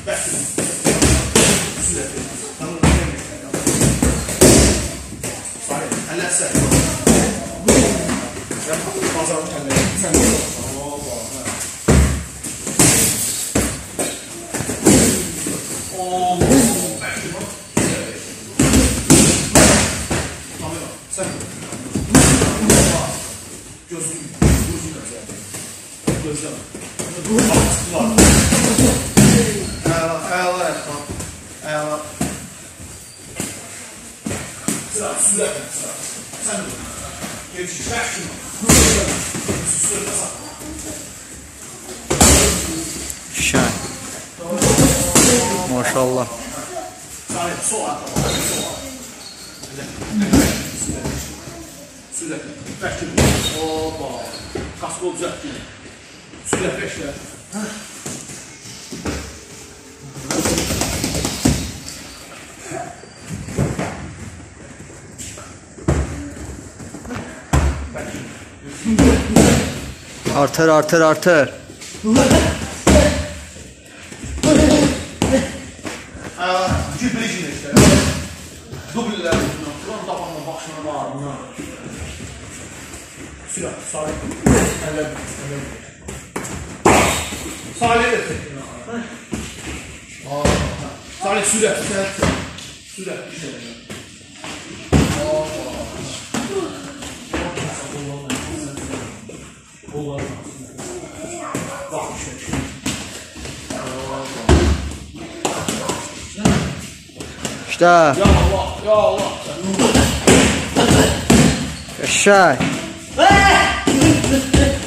Bəkdir. Sürət edin. Tamam. Sayın. Əllər səhv. Bazarın əlləri. Sən də olsun. Gözleme. Bu haksız var. Əla Rətxan. Əla. Sıra, sürət. Sən de geçiş. Bəkdir. Sürət sağ. Şən. Maşallah. Sahip, sol at. Sürət. Bəkdir. Oba. Kaskı olacaq ki. Sürət beşlər. Artır. Ciblicin işte. Dublilər. Buranın tabanına, başına, bağırına. Sürət. Sahip. Əllər. Salih de çekin. Salih sürət. Sürət. Bak İşte. Ya Allah. Eşşək.